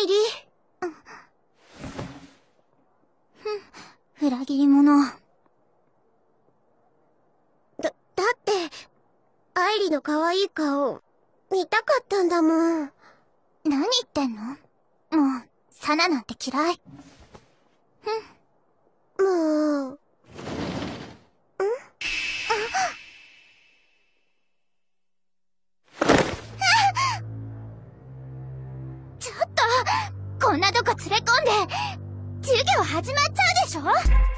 帰り。 裏切り者。 だって、愛理の可愛い顔、見たかったんだもん。 何言ってんの？もう、サナなんて嫌い。 もう。 ちょっと、こんなとこ連れ込んで、授業始まっちゃうでしょ？